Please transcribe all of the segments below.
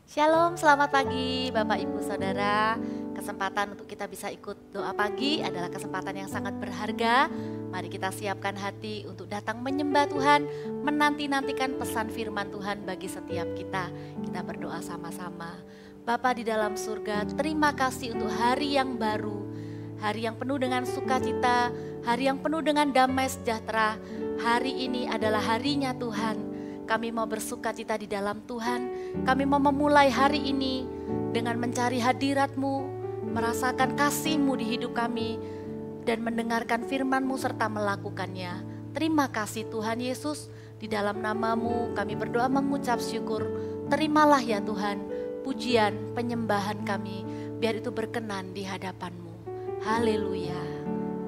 Shalom, selamat pagi Bapak Ibu Saudara. Kesempatan untuk kita bisa ikut doa pagi adalah kesempatan yang sangat berharga. Mari kita siapkan hati untuk datang menyembah Tuhan, menanti-nantikan pesan firman Tuhan bagi setiap kita. Kita berdoa sama-sama. Bapa di dalam surga, terima kasih untuk hari yang baru, hari yang penuh dengan sukacita, hari yang penuh dengan damai sejahtera. Hari ini adalah harinya Tuhan. Kami mau bersukacita di dalam Tuhan. Kami mau memulai hari ini dengan mencari hadirat-Mu, merasakan kasih-Mu di hidup kami, dan mendengarkan firman-Mu serta melakukannya. Terima kasih Tuhan Yesus, di dalam nama-Mu kami berdoa mengucap syukur. Terimalah ya Tuhan, pujian, penyembahan kami, biar itu berkenan di hadapan-Mu. Haleluya.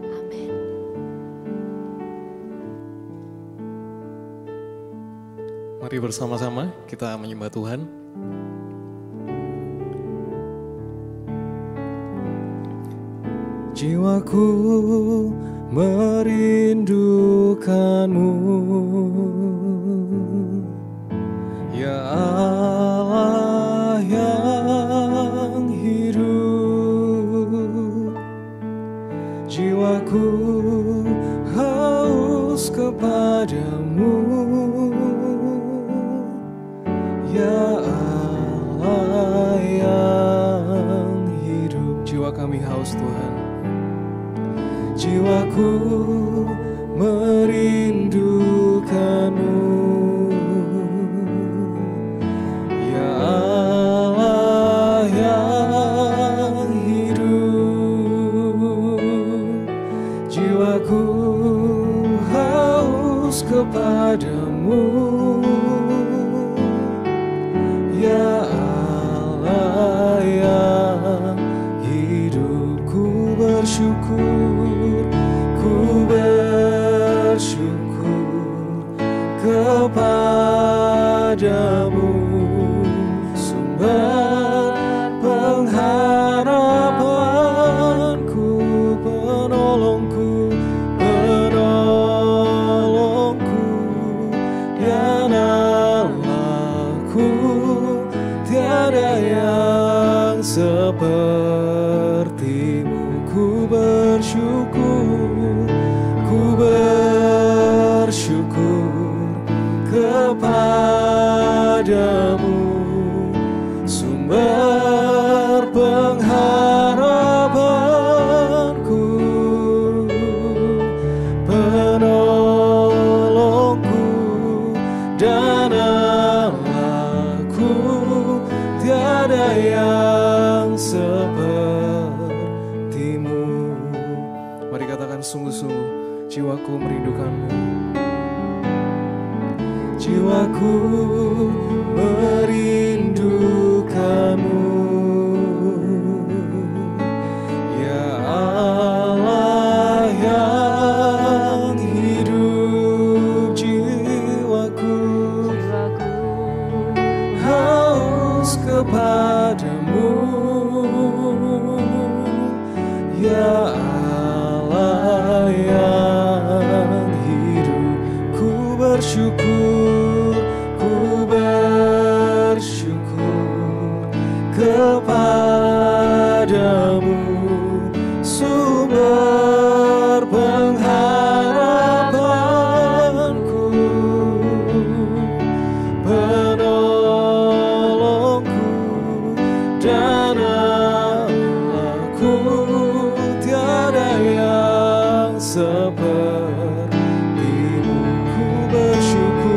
Mari bersama-sama kita menyembah Tuhan. Jiwaku merindukanmu, ya Allah yang hidup. Jiwaku haus kepadamu, ya Allah yang hidup. Jiwa kami haus Tuhan. Jiwaku merindukanmu, ya Allah yang hidup. Jiwaku haus kepadamu, ya Allah yang hidup. Ku bersyukur, ku bersyukur kepadamu, sumber pengharapanku, penolongku, penolongku, dan Allahku. Tiada yang sepertimu. Ku bersyukur, ku bersyukur kepadamu, sumber pengharapanku, penolongku, dan Allahku. Tiada yang sepertimu. Mari katakan sungguh-sungguh, jiwaku merindukanmu. Jiwaku merindukanmu, ya Allah yang hidup. Jiwaku haus kepadamu, ya Allah yang hidup. Ku bersyukur, ku bersyukur kepadamu, sumber pengharapanku, penolongku, dan Allahku. Tiada yang sepertimu. Ku bersyukur,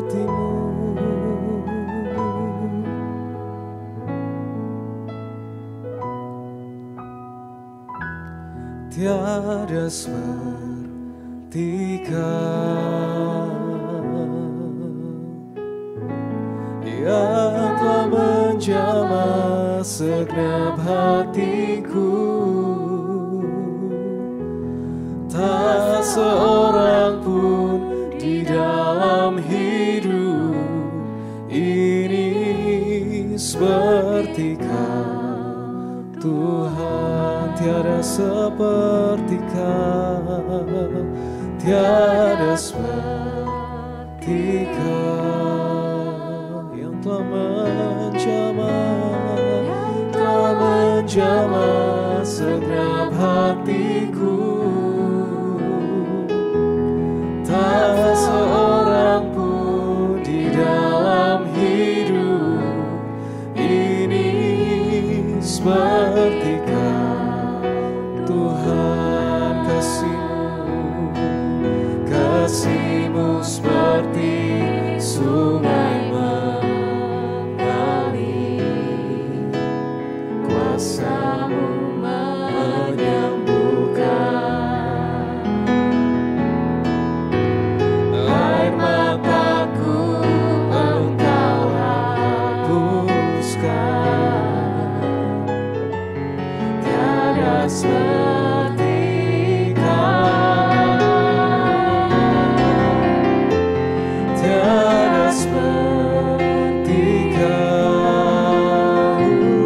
sepertimu. Tiada seperti Kau yang telah menjamah segenap hatiku. Tak seorang pun di dalam hidup ini seperti Kau, Tuhan. Tiada seperti Kau, tiada seperti Kau yang telah menjamah segenap hatiku. Tak seorang pun di dalam hidup ini seperti Kau, Tuhan. Kasih-Mu seperti sungai mengalir, kuasa-Mu menyembuhkan. Air mataku Engkau hapuskan. Tiada seperti Kau, tiada seperti Kau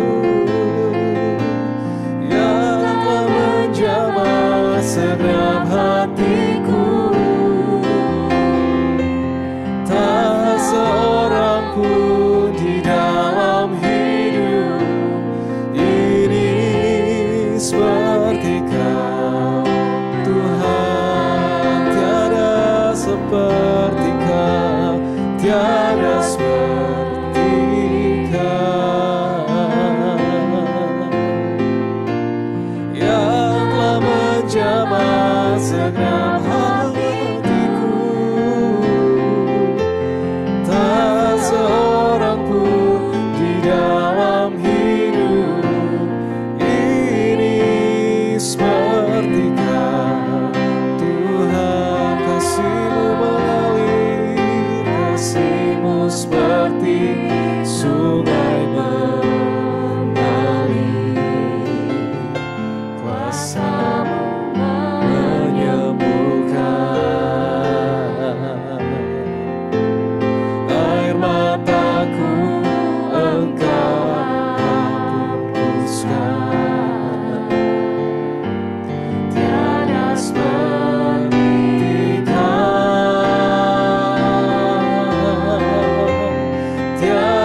yang telah menjamah segenap hatiku. Tak seorang pun di dalam hidup ini seperti Kau, Tuhan. Tiada seperti Kau, tiada seperti Kau yang telah menjamah segenap hatiku. Tak seorang pun di dalam hidup ini seperti Kau, Tuhan. Kasih-Mu mengalir, kasih-Mu seperti sungai mengalir, kuasa-Mu menyembuhkan. Air mataku Engkau hapuskan. Tiada seperti Kau, tiada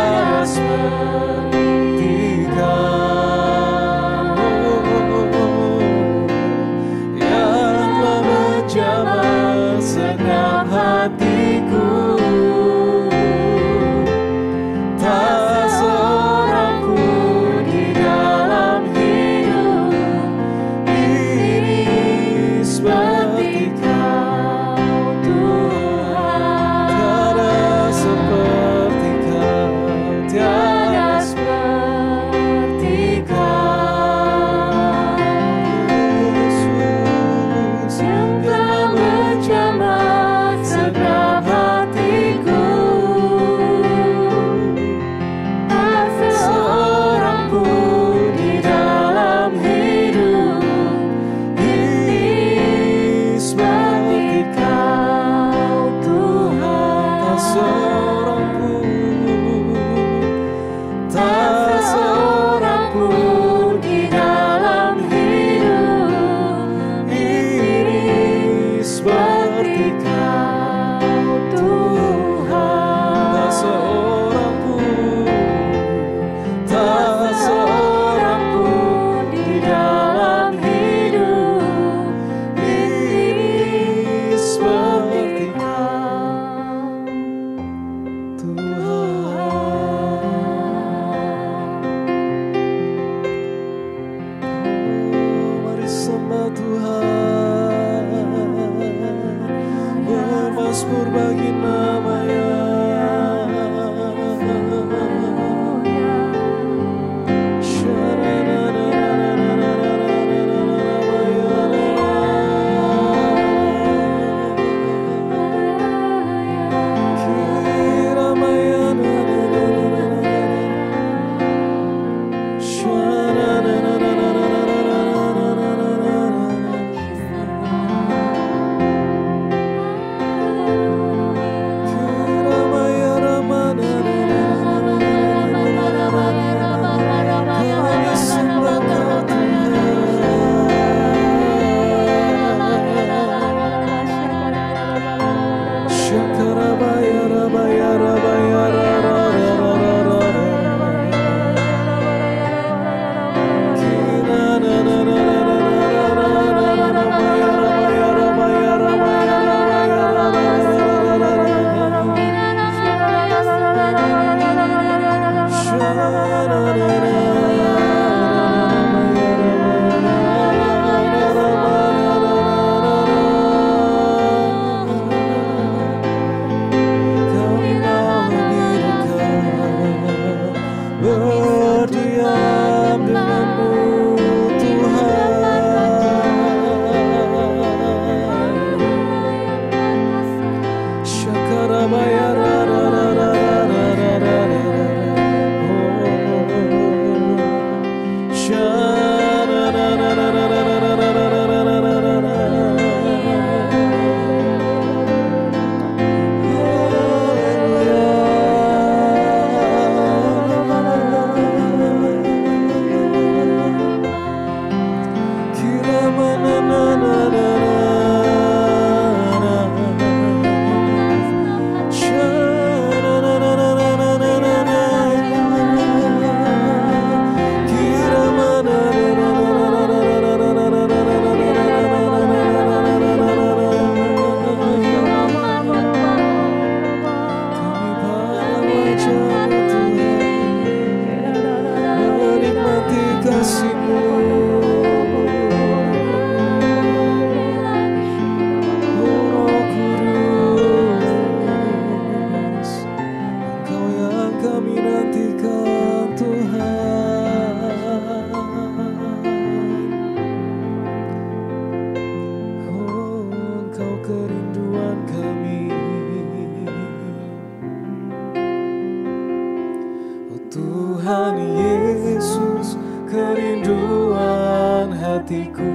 Tuhan Yesus, kerinduan hatiku.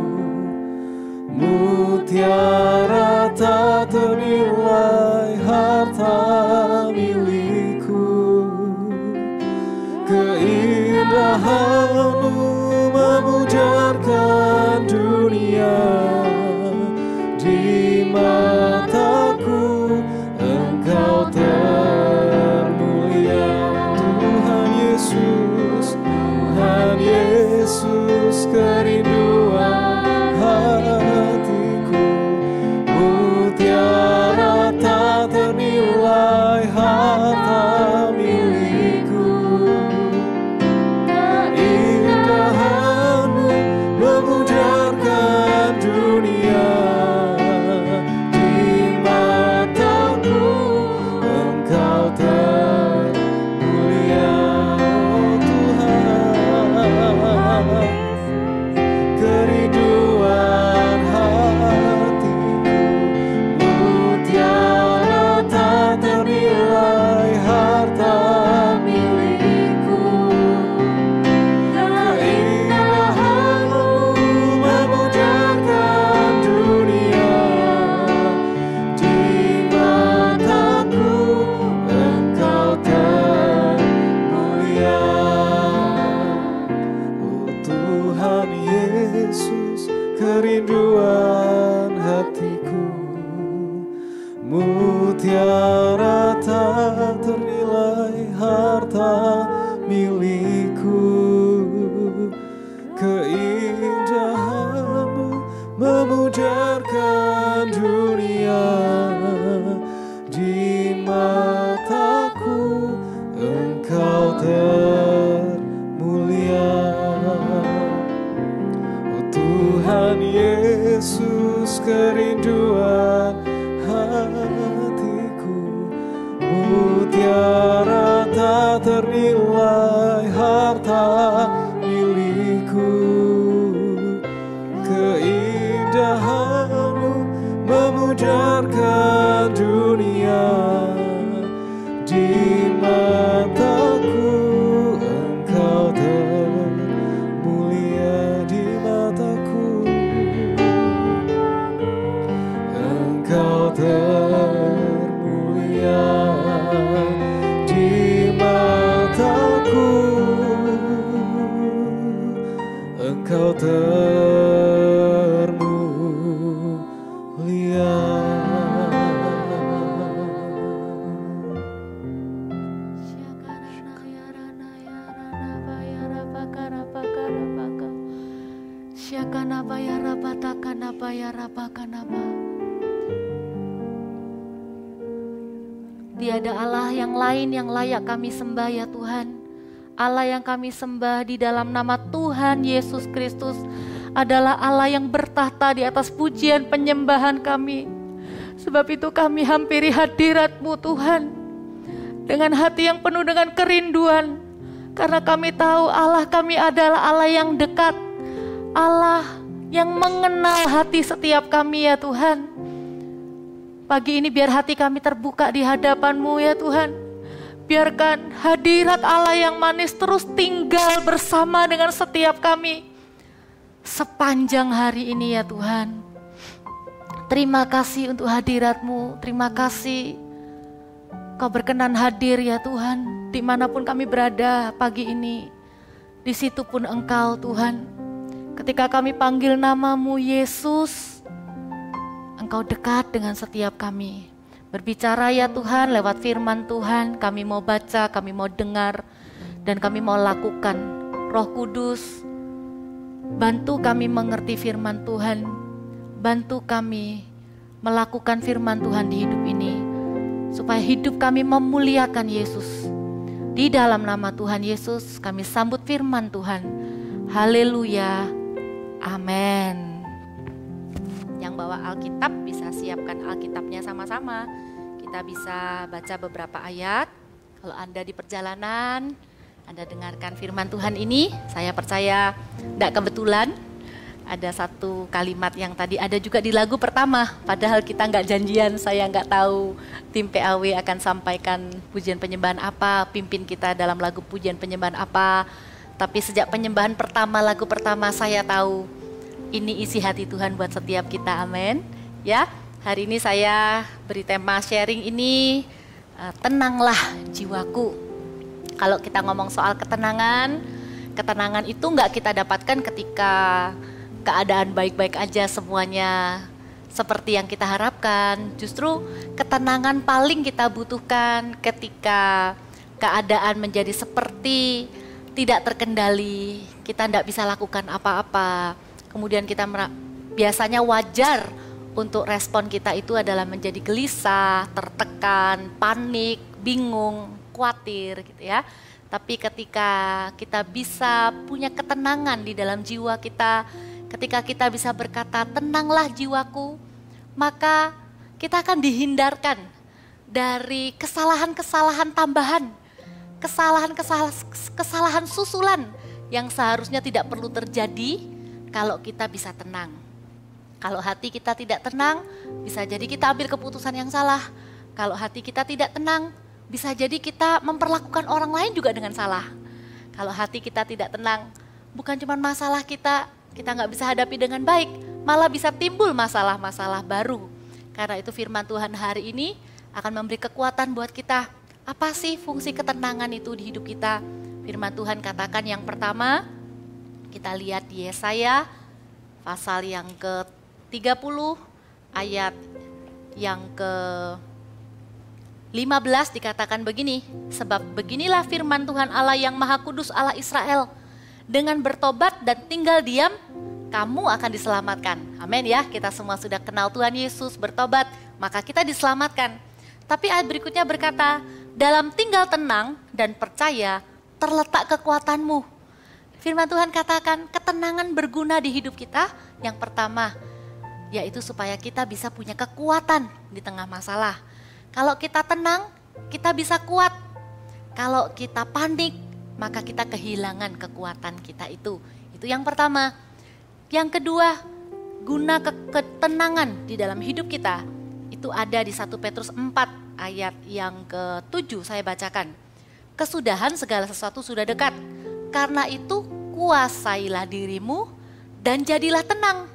Mutiara tak ternilai, harta milikku. Keindahan-Mu memujarkan dunia. Di mataku Engkau termulia. Tuhan Yesus, Tuhan Yesus, kerinduan hatiku. Mutiara tak ternilai, harta milikku. Keindahan-Mu memujarkan dunia. Di mataku Engkau termulia. Oh Tuhan, kerinduan hatiku. Mutiara tak ternilai, harta milikku. Keindahan-Mu memujarkan dunia. Di mataku Engkau termulia. Oh Tuhan Yesus, kerinduan hatiku. Mutiara tak ternilai, harta milikku. Keindahan-Mu memujarkan dunia. Di mataku Engkau termulia. Oh Tuhan Yesus, kerinduan hatiku. Mutiara tak ternilai, harta milikku. Keindahan-Mu memujarkan dunia. Di mataku Engkau termulia. Di mataku Engkau termulia. Di mataku Engkau termulia. Tiada Allah yang lain yang layak kami sembah ya Tuhan. Allah yang kami sembah di dalam nama Tuhan Yesus Kristus adalah Allah yang bertahta di atas pujian penyembahan kami. Sebab itu kami hampiri hadirat-Mu Tuhan dengan hati yang penuh dengan kerinduan. Karena kami tahu Allah kami adalah Allah yang dekat, Allah yang mengenal hati setiap kami ya Tuhan. Pagi ini biar hati kami terbuka di hadapan-Mu ya Tuhan. Biarkan hadirat Allah yang manis terus tinggal bersama dengan setiap kami sepanjang hari ini ya Tuhan. Terima kasih untuk hadirat-Mu. Terima kasih Kau berkenan hadir ya Tuhan. Dimanapun kami berada pagi ini, di situ pun Engkau Tuhan. Ketika kami panggil nama-Mu Yesus, Engkau dekat dengan setiap kami. Berbicara ya Tuhan lewat firman Tuhan. Kami mau baca, kami mau dengar, dan kami mau lakukan. Roh Kudus, bantu kami mengerti firman Tuhan. Bantu kami melakukan firman Tuhan di hidup ini. Supaya hidup kami memuliakan Yesus. Di dalam nama Tuhan Yesus kami sambut firman Tuhan. Haleluya. Amin. Yang bawa Alkitab bisa siapkan Alkitabnya sama-sama. Kita bisa baca beberapa ayat. Kalau Anda di perjalanan, Anda dengarkan firman Tuhan ini, saya percaya tidak kebetulan. Ada satu kalimat yang tadi ada juga di lagu pertama, padahal kita nggak janjian, saya nggak tahu tim PAW akan sampaikan pujian penyembahan apa, pimpin kita dalam lagu pujian penyembahan apa. Tapi sejak penyembahan pertama, lagu pertama, saya tahu ini isi hati Tuhan buat setiap kita, amin. Ya, hari ini saya beri tema sharing ini, tenanglah jiwaku. Kalau kita ngomong soal ketenangan, ketenangan itu nggak kita dapatkan ketika keadaan baik-baik aja semuanya seperti yang kita harapkan. Justru ketenangan paling kita butuhkan ketika keadaan menjadi seperti tidak terkendali, kita tidak bisa lakukan apa-apa. Kemudian kita biasanya wajar untuk respon kita itu adalah menjadi gelisah, tertekan, panik, bingung, khawatir gitu ya. Tapi ketika kita bisa punya ketenangan di dalam jiwa kita, ketika kita bisa berkata, tenanglah jiwaku, maka kita akan dihindarkan dari kesalahan-kesalahan tambahan, kesalahan susulan yang seharusnya tidak perlu terjadi kalau kita bisa tenang. Kalau hati kita tidak tenang, bisa jadi kita ambil keputusan yang salah. Kalau hati kita tidak tenang, bisa jadi kita memperlakukan orang lain juga dengan salah. Kalau hati kita tidak tenang, bukan cuma masalah kita nggak bisa hadapi dengan baik, malah bisa timbul masalah-masalah baru. Karena itu firman Tuhan hari ini akan memberi kekuatan buat kita. Apa sih fungsi ketenangan itu di hidup kita? Firman Tuhan katakan yang pertama, kita lihat di Yesaya pasal yang ke-30 ayat yang ke-15 dikatakan begini, sebab beginilah firman Tuhan Allah yang Maha Kudus Allah Israel, dengan bertobat dan tinggal diam, kamu akan diselamatkan. Amin ya, kita semua sudah kenal Tuhan Yesus, bertobat, maka kita diselamatkan. Tapi ayat berikutnya berkata, dalam tinggal tenang dan percaya terletak kekuatanmu. Firman Tuhan katakan ketenangan berguna di hidup kita. Yang pertama, yaitu supaya kita bisa punya kekuatan di tengah masalah. Kalau kita tenang, kita bisa kuat. Kalau kita panik, maka kita kehilangan kekuatan kita itu. Itu yang pertama. Yang kedua, guna ketenangan di dalam hidup kita, itu ada di 1 Petrus 4 ayat yang ke-7 saya bacakan. Kesudahan segala sesuatu sudah dekat. Karena itu kuasailah dirimu dan jadilah tenang,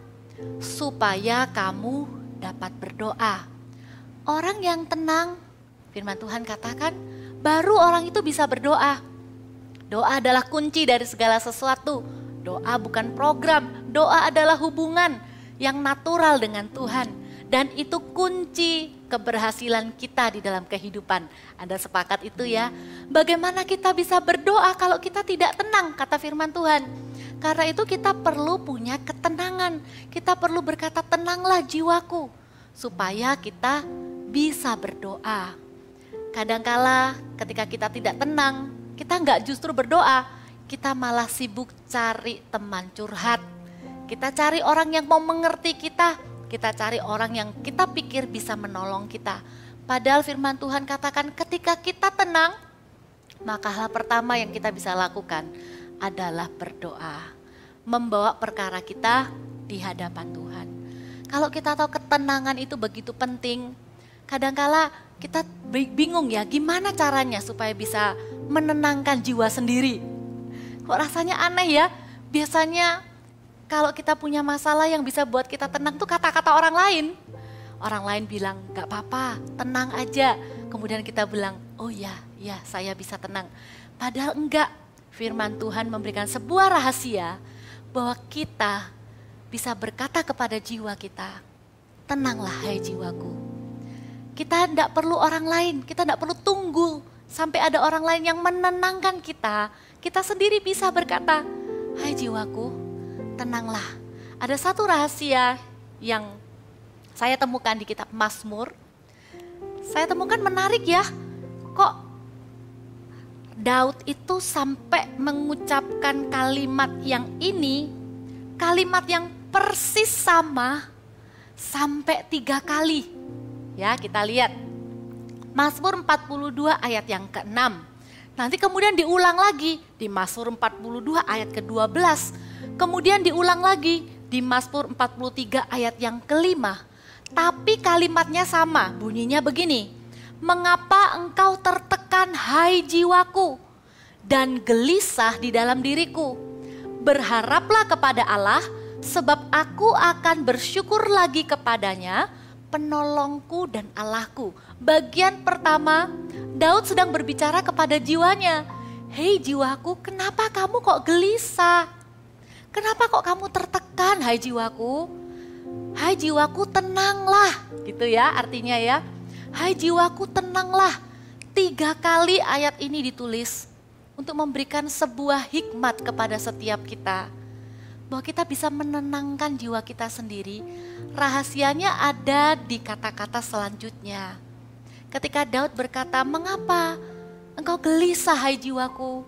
supaya kamu dapat berdoa. Orang yang tenang, firman Tuhan katakan, baru orang itu bisa berdoa. Doa adalah kunci dari segala sesuatu. Doa bukan program, doa adalah hubungan yang natural dengan Tuhan. Dan itu kunci keberhasilan kita di dalam kehidupan. Anda sepakat itu ya? Bagaimana kita bisa berdoa kalau kita tidak tenang, kata firman Tuhan. Karena itu kita perlu punya ketenangan. Kita perlu berkata, tenanglah jiwaku, supaya kita bisa berdoa. Kadangkala ketika kita tidak tenang, kita nggak justru berdoa, kita malah sibuk cari teman curhat. Kita cari orang yang mau mengerti kita cari orang yang kita pikir bisa menolong kita. Padahal firman Tuhan katakan ketika kita tenang, maka hal pertama yang kita bisa lakukan adalah berdoa. Membawa perkara kita di hadapan Tuhan. Kalau kita tahu ketenangan itu begitu penting, kadangkala kita bingung ya, gimana caranya supaya bisa menenangkan jiwa sendiri. Kok rasanya aneh ya, biasanya kalau kita punya masalah yang bisa buat kita tenang tuh kata-kata orang lain. Orang lain bilang, gak apa-apa, tenang aja. Kemudian kita bilang, oh ya saya bisa tenang. Padahal enggak, firman Tuhan memberikan sebuah rahasia bahwa kita bisa berkata kepada jiwa kita, tenanglah hai jiwaku. Kita tidak perlu orang lain, kita tidak perlu tunggu sampai ada orang lain yang menenangkan kita. Kita sendiri bisa berkata, hai jiwaku, tenanglah. Ada satu rahasia yang saya temukan di kitab Mazmur. Saya temukan menarik ya, kok Daud itu sampai mengucapkan kalimat yang ini, kalimat yang persis sama sampai 3 kali. Ya, kita lihat. Mazmur 42 ayat yang ke-6. Nanti kemudian diulang lagi di Mazmur 42 ayat ke-12. Kemudian diulang lagi di Mazmur 43 ayat yang kelima. Tapi kalimatnya sama, bunyinya begini. Mengapa engkau tertekan hai jiwaku dan gelisah di dalam diriku? Berharaplah kepada Allah, sebab aku akan bersyukur lagi kepadanya, penolongku dan Allahku. Bagian pertama, Daud sedang berbicara kepada jiwanya. Hei jiwaku, kenapa kamu kok gelisah? Kenapa kok kamu tertekan, hai jiwaku? Hai jiwaku, tenanglah, gitu ya artinya ya. Hai jiwaku, tenanglah. 3 kali ayat ini ditulis untuk memberikan sebuah hikmat kepada setiap kita. Bahwa kita bisa menenangkan jiwa kita sendiri. Rahasianya ada di kata-kata selanjutnya. Ketika Daud berkata, mengapa engkau gelisah hai jiwaku?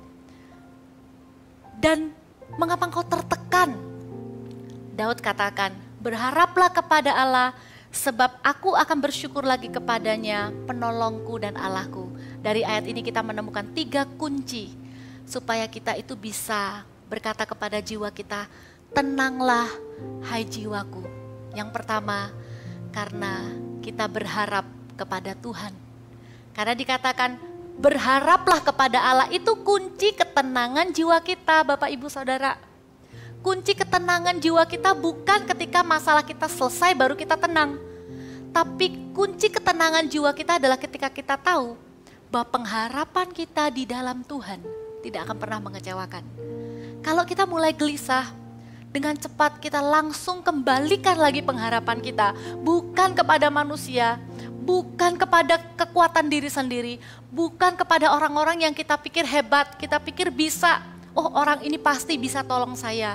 Dan mengapa engkau tertekan? Daud katakan, berharaplah kepada Allah, sebab aku akan bersyukur lagi kepadanya, penolongku dan Allahku. Dari ayat ini kita menemukan 3 kunci, supaya kita itu bisa berkata kepada jiwa kita, tenanglah hai jiwaku. Yang pertama, karena kita berharap kepada Tuhan. Karena dikatakan, berharaplah kepada Allah, itu kunci ketenangan jiwa kita, Bapak Ibu Saudara. Kunci ketenangan jiwa kita bukan ketika masalah kita selesai baru kita tenang. Tapi kunci ketenangan jiwa kita adalah ketika kita tahu bahwa pengharapan kita di dalam Tuhan tidak akan pernah mengecewakan. Kalau kita mulai gelisah, dengan cepat kita langsung kembalikan lagi pengharapan kita. Bukan kepada manusia, bukan kepada kekuatan diri sendiri, bukan kepada orang-orang yang kita pikir hebat, kita pikir bisa. Oh, orang ini pasti bisa tolong saya.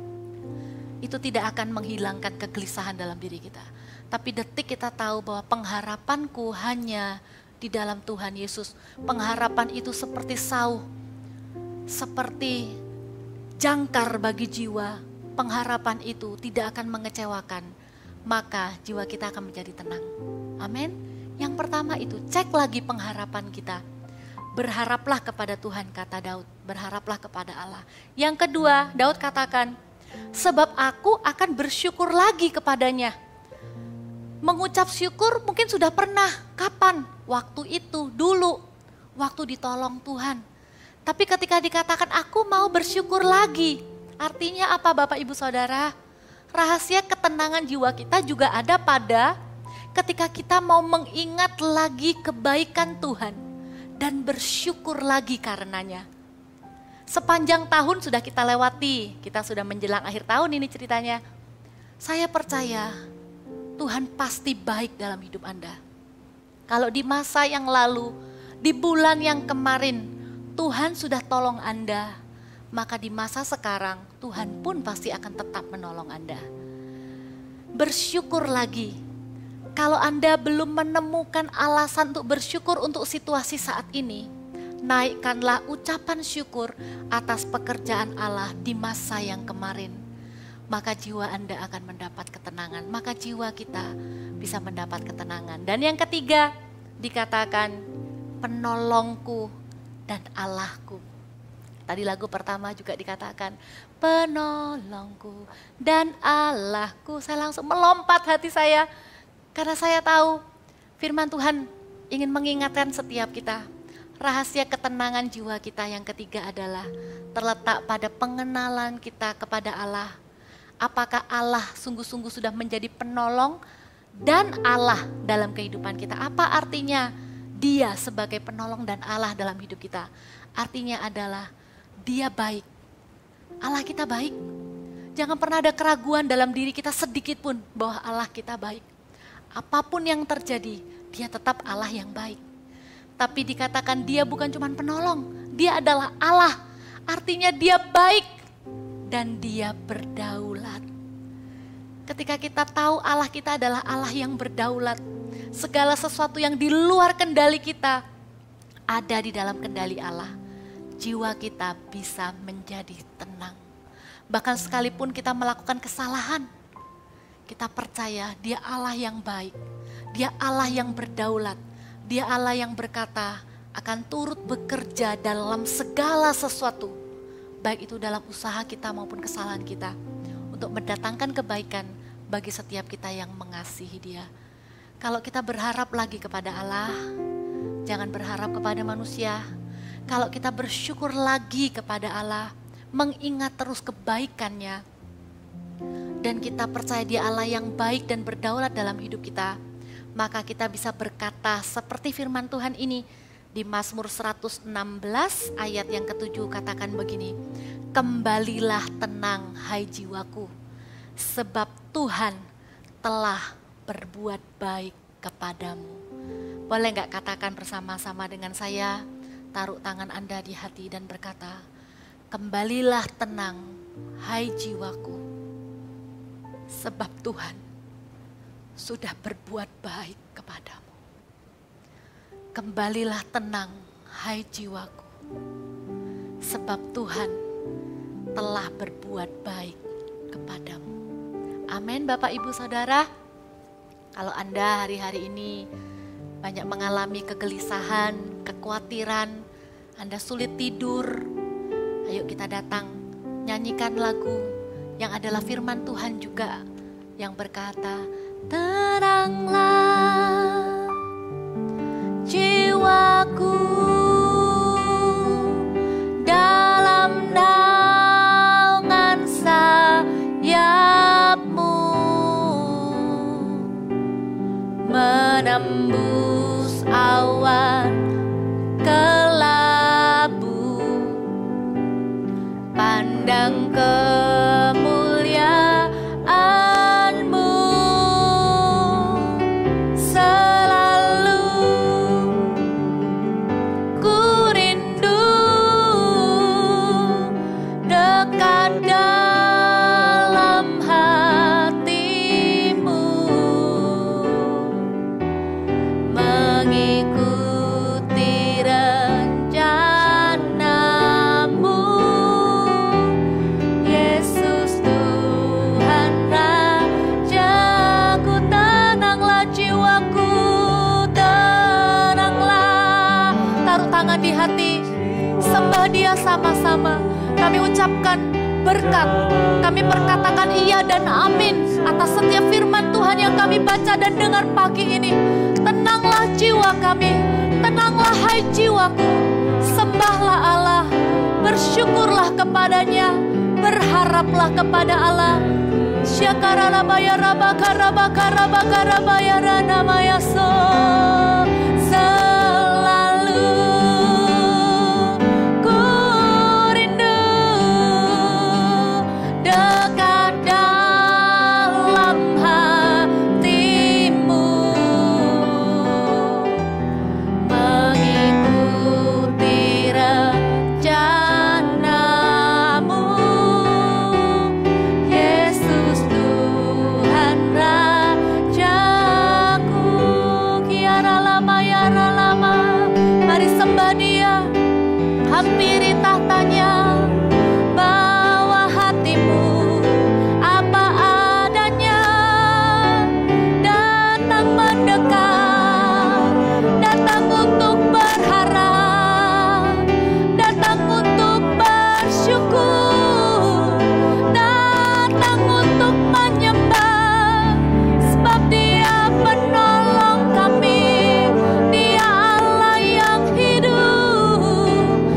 Itu tidak akan menghilangkan kegelisahan dalam diri kita. Tapi detik kita tahu bahwa pengharapanku hanya di dalam Tuhan Yesus. Pengharapan itu seperti sauh, seperti jangkar bagi jiwa. Pengharapan itu tidak akan mengecewakan, maka jiwa kita akan menjadi tenang. Amin. Yang pertama itu, cek lagi pengharapan kita. Berharaplah kepada Tuhan, kata Daud. Berharaplah kepada Allah. Yang kedua, Daud katakan, sebab aku akan bersyukur lagi kepadanya. Mengucap syukur mungkin sudah pernah. Kapan? Waktu itu, dulu. Waktu ditolong Tuhan. Tapi ketika dikatakan aku mau bersyukur lagi. Artinya apa Bapak Ibu Saudara? Rahasia ketenangan jiwa kita juga ada pada ketika kita mau mengingat lagi kebaikan Tuhan. Dan bersyukur lagi karenanya. Sepanjang tahun sudah kita lewati, kita sudah menjelang akhir tahun ini ceritanya. Saya percaya Tuhan pasti baik dalam hidup Anda. Kalau di masa yang lalu, di bulan yang kemarin, Tuhan sudah tolong Anda, maka di masa sekarang Tuhan pun pasti akan tetap menolong Anda. Bersyukur lagi. Kalau Anda belum menemukan alasan untuk bersyukur untuk situasi saat ini, naikkanlah ucapan syukur atas pekerjaan Allah di masa yang kemarin. Maka jiwa Anda akan mendapat ketenangan. Maka jiwa kita bisa mendapat ketenangan. Dan yang ketiga dikatakan penolongku dan Allahku. Tadi lagu pertama juga dikatakan penolongku dan Allahku. Saya langsung melompat hati saya. Karena saya tahu firman Tuhan ingin mengingatkan setiap kita. Rahasia ketenangan jiwa kita yang ketiga adalah terletak pada pengenalan kita kepada Allah. Apakah Allah sungguh-sungguh sudah menjadi penolong dan Allah dalam kehidupan kita? Apa artinya Dia sebagai penolong dan Allah dalam hidup kita? Artinya adalah Dia baik. Allah kita baik. Jangan pernah ada keraguan dalam diri kita sedikit pun bahwa Allah kita baik. Apapun yang terjadi, Dia tetap Allah yang baik. Tapi dikatakan Dia bukan cuma penolong, Dia adalah Allah. Artinya Dia baik dan Dia berdaulat. Ketika kita tahu Allah kita adalah Allah yang berdaulat, segala sesuatu yang di luar kendali kita ada di dalam kendali Allah. Jiwa kita bisa menjadi tenang. Bahkan sekalipun kita melakukan kesalahan, kita percaya Dia Allah yang baik, Dia Allah yang berdaulat, Dia Allah yang berkata akan turut bekerja dalam segala sesuatu, baik itu dalam usaha kita maupun kesalahan kita, untuk mendatangkan kebaikan bagi setiap kita yang mengasihi Dia. Kalau kita berharap lagi kepada Allah, jangan berharap kepada manusia. Kalau kita bersyukur lagi kepada Allah, mengingat terus kebaikannya, dan kita percaya Dia Allah yang baik dan berdaulat dalam hidup kita, maka kita bisa berkata seperti firman Tuhan ini di Mazmur 116 ayat yang ke-7 katakan begini, kembalilah tenang hai jiwaku, sebab Tuhan telah berbuat baik kepadamu. Boleh gak katakan bersama-sama dengan saya, taruh tangan Anda di hati dan berkata, kembalilah tenang hai jiwaku, sebab Tuhan sudah berbuat baik kepadamu. Kembalilah tenang hai jiwaku, sebab Tuhan telah berbuat baik kepadamu. Amin Bapak Ibu Saudara. Kalau Anda hari-hari ini banyak mengalami kegelisahan, kekhawatiran, Anda sulit tidur, ayo kita datang nyanyikan lagu yang adalah firman Tuhan juga yang berkata, tenanglah jiwaku dalam naungan sayap-Mu, menembus awan kelabu, pandang kemuliaan-Mu, selalu ku rindu dekat dalam hati-Mu, mengikuti rencana-Mu, Yesus Tuhan Rajaku. Tenanglah jiwaku, tenanglah. Taruh tangan di hati, sembah Dia sama-sama. Kami ucapkan berkat, kami perkatakan iya dan amin atas setiap firman Tuhan yang kami baca dan dengar pagi ini. Tenanglah jiwa kami, tenanglah hai jiwaku, sembahlah Allah, bersyukurlah kepadanya, berharaplah kepada Allah. Syakarala bayara bakara bakara bakara bayara namanya so. Selalu ku rindu dekat dalam hati-Mu, mengikuti rencana-Mu, Yesus Tuhan Rajaku. Kiara lama yara lama, mari sembah Dia, hampiri tahtanya, bawa hatimu apa adanya, datang mendekat, datang untuk berharap, datang untuk bersyukur, datang untuk menyembah, sebab Dia penolong kami, Dia Allah yang hidup.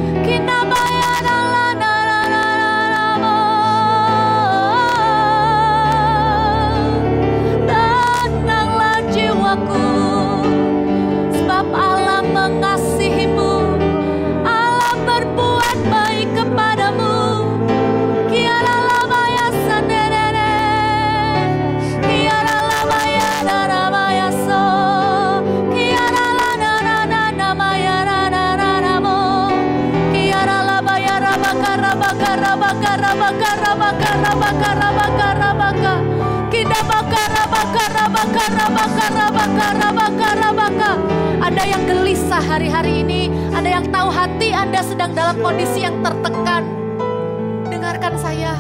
Tenanglah jiwaku, sebab Allah mengasihi-Mu, Allah berbuat baik kepadamu. Kiara lama ya sendere, kiara lama ya darama ya so, kiara lana nama ya rana kiara lama ya rabakara bakara bakara bakara bakara bakara bakara bakara, kita bakara bakara bakara bakara bakara bakara bakara. Ada yang gelisah hari-hari ini, ada yang tahu hati Anda sedang dalam kondisi yang tertekan. Dengarkan saya.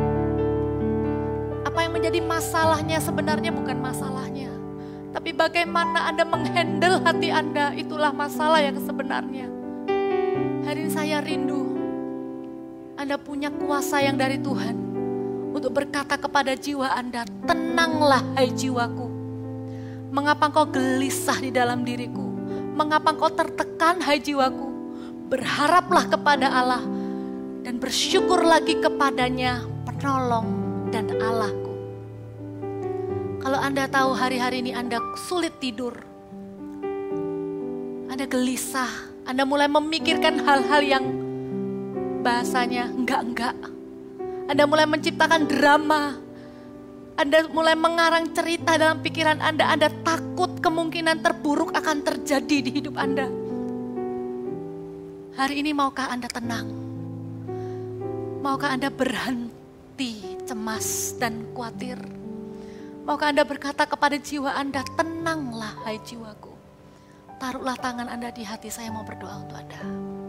Apa yang menjadi masalahnya sebenarnya bukan masalahnya, tapi bagaimana Anda menghandle hati Anda, itulah masalah yang sebenarnya. Hari ini saya rindu Anda punya kuasa yang dari Tuhan untuk berkata kepada jiwa Anda, tenanglah hai jiwaku. Mengapa engkau gelisah di dalam diriku? Mengapa engkau tertekan hai jiwaku? Berharaplah kepada Allah dan bersyukur lagi kepadanya, penolong dan Allahku. Kalau Anda tahu hari-hari ini Anda sulit tidur, Anda gelisah, Anda mulai memikirkan hal-hal yang bahasanya enggak. Anda mulai menciptakan drama, Anda mulai mengarang cerita dalam pikiran Anda takut kemungkinan terburuk akan terjadi di hidup Anda. Hari ini maukah Anda tenang? Maukah Anda berhenti cemas dan khawatir? Maukah Anda berkata kepada jiwa Anda, tenanglah hai jiwaku. Taruhlah tangan Anda di hati, saya mau berdoa untuk Anda.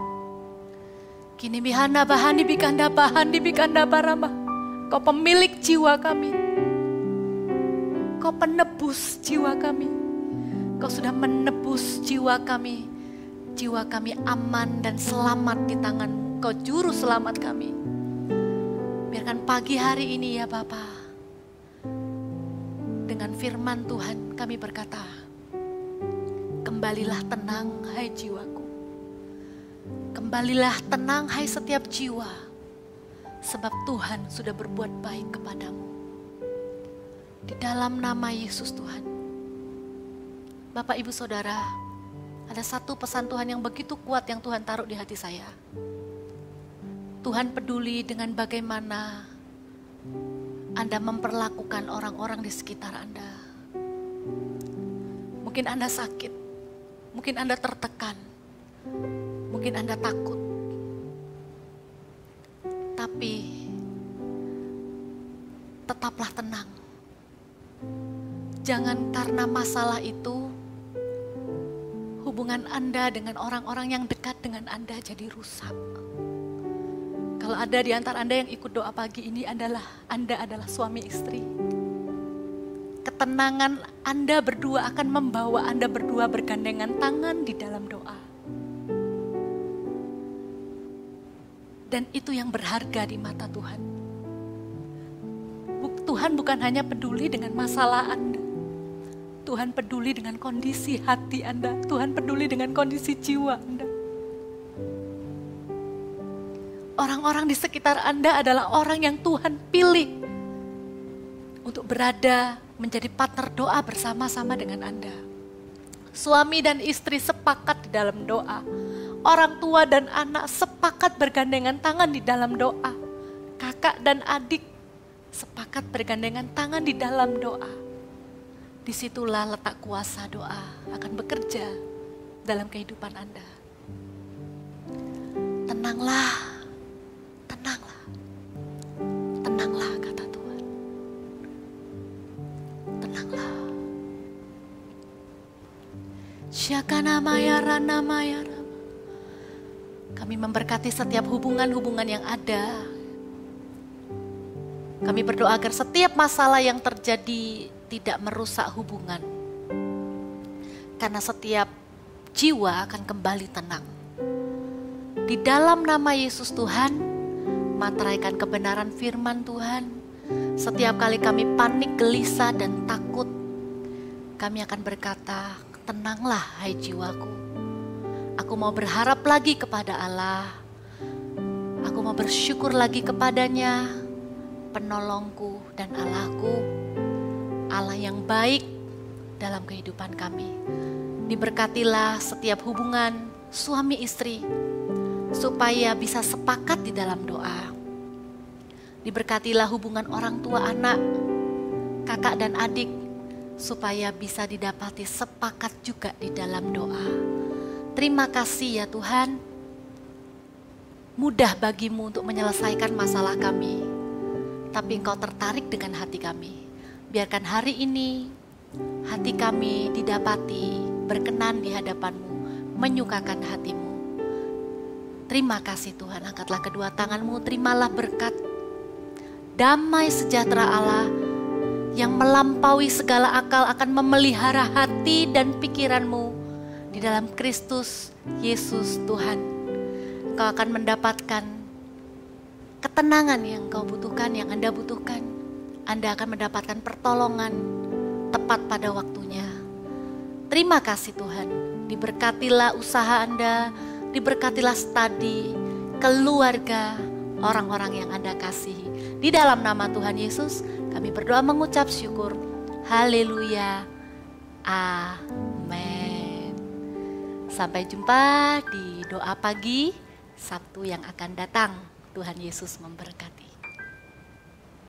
Kini bihana bahani bikanda barama. Kau pemilik jiwa kami. Kau penebus jiwa kami. Kau sudah menebus jiwa kami. Jiwa kami aman dan selamat di tangan-Mu. Kau juru selamat kami. Biarkan pagi hari ini ya Bapa, dengan firman Tuhan kami berkata, kembalilah tenang hai jiwaku. Kembalilah tenang hai setiap jiwa, sebab Tuhan sudah berbuat baik kepadamu. Di dalam nama Yesus Tuhan. Bapak Ibu Saudara, ada satu pesan Tuhan yang begitu kuat yang Tuhan taruh di hati saya. Tuhan peduli dengan bagaimana Anda memperlakukan orang-orang di sekitar Anda. Mungkin Anda sakit, mungkin Anda tertekan, mungkin Anda takut. Tapi tetaplah tenang. Jangan karena masalah itu hubungan Anda dengan orang-orang yang dekat dengan Anda jadi rusak. Kalau ada di antara Anda yang ikut doa pagi ini Anda adalah suami istri. Ketenangan Anda berdua akan membawa Anda berdua bergandengan tangan di dalam doa. Dan itu yang berharga di mata Tuhan. Tuhan bukan hanya peduli dengan masalah Anda. Tuhan peduli dengan kondisi hati Anda. Tuhan peduli dengan kondisi jiwa Anda. Orang-orang di sekitar Anda adalah orang yang Tuhan pilih untuk berada menjadi partner doa bersama-sama dengan Anda. Suami dan istri sepakat di dalam doa. Orang tua dan anak sepakat bergandengan tangan di dalam doa. Kakak dan adik sepakat bergandengan tangan di dalam doa. Disitulah letak kuasa doa akan bekerja dalam kehidupan Anda. Tenanglah. Tenanglah, tenanglah kata Tuhan. Tenanglah. Syakana mayarana mayara. Kami memberkati setiap hubungan-hubungan yang ada. Kami berdoa agar setiap masalah yang terjadi tidak merusak hubungan. Karena setiap jiwa akan kembali tenang. Di dalam nama Yesus Tuhan, materaikan kebenaran firman Tuhan. Setiap kali kami panik, gelisah, dan takut, kami akan berkata, tenanglah hai jiwaku. Aku mau berharap lagi kepada Allah. Aku mau bersyukur lagi kepadanya, penolongku dan Allahku. Allah yang baik dalam kehidupan kami. Diberkatilah setiap hubungan suami istri, supaya bisa sepakat di dalam doa. Diberkatilah hubungan orang tua anak, kakak dan adik, supaya bisa didapati sepakat juga di dalam doa. Terima kasih ya Tuhan, mudah bagimu untuk menyelesaikan masalah kami, tapi Engkau tertarik dengan hati kami. Biarkan hari ini hati kami didapati berkenan di hadapan-Mu, menyukakan hati-Mu. Terima kasih Tuhan, angkatlah kedua tangan-Mu, terimalah berkat damai sejahtera Allah yang melampaui segala akal akan memelihara hati dan pikiran-Mu di dalam Kristus Yesus Tuhan. Engkau akan mendapatkan ketenangan yang kau butuhkan, yang Anda butuhkan. Anda akan mendapatkan pertolongan tepat pada waktunya. Terima kasih Tuhan, diberkatilah usaha Anda, diberkatilah studi, keluarga, orang-orang yang Anda kasihi. Di dalam nama Tuhan Yesus, kami berdoa mengucap syukur. Haleluya. Amin. Sampai jumpa di doa pagi Sabtu yang akan datang. Tuhan Yesus memberkati.